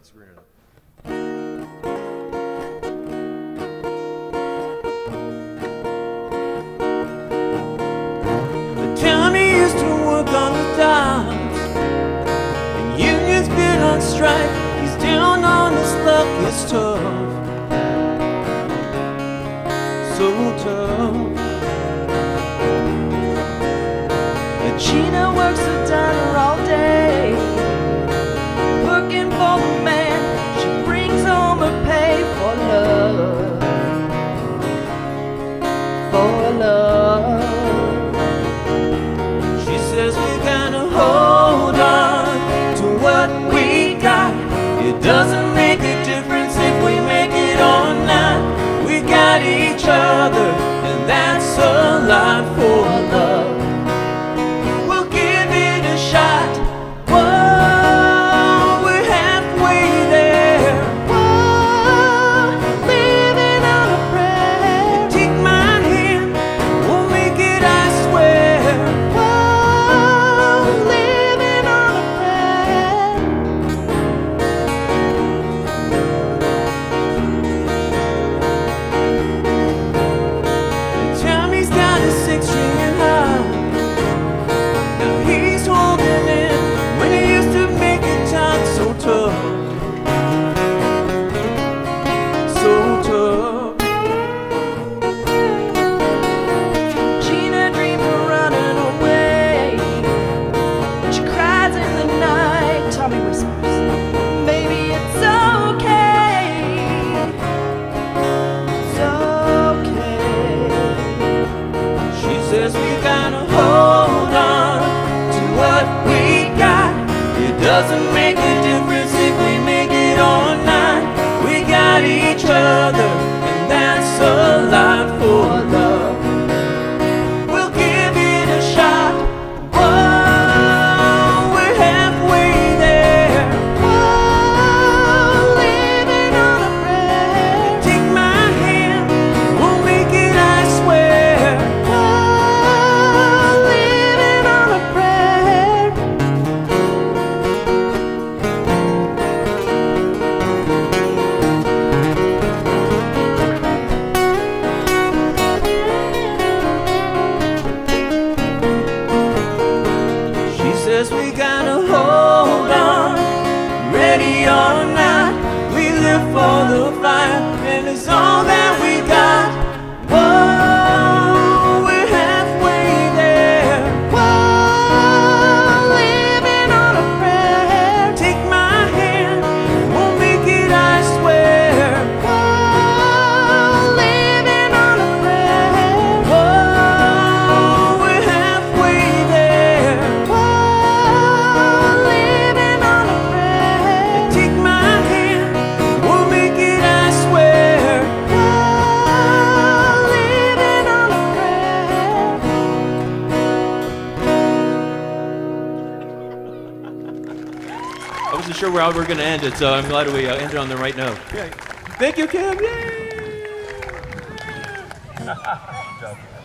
screwing it up. The town he used to work on the docks, and union's been on strike. He's down on his luck, it's tough, so tough. And Gina works the diner all day, working for the man. She brings home her pay for love, for love. She says we gotta hold on to what we got. It doesn't make a difference if we make it or not. We got each other, and that's a lot for love. We'll give it a shot. Whoa, we're halfway there. Whoa, living on a prayer. Take my hand, we'll make it, I swear. Whoa, living on a prayer. Tommy's got a 6-string and high. Now he's holding in when he used to make it talk so tough, so tough. Gina dreams of running away. She cries in the night. Tommy whispers, "Baby, it's okay. It's okay." She says we gotta hold on to what we got. It doesn't make a difference if we make it or not. We got each other, and that's a lot for love. We'll give it a shot. Whoa, we're halfway there. Whoa, living on a prayer. Take my hand, we'll make it, I swear. Whoa, living on a prayer. She says we gotta hold on, ready or not. We live for the fire, and it's all that we got. Whoa, we're halfway there. Whoa, living on a prayer. Take my hand, we'll make it, I swear. Whoa, living on a prayer. Whoa, we're halfway there. Whoa, living on a prayer. Take my hand, we'll make it, I swear. Whoa, living on a prayer. I wasn't sure where we were going to end it, so I'm glad we ended on the right note. Thank you, Kim. Yay!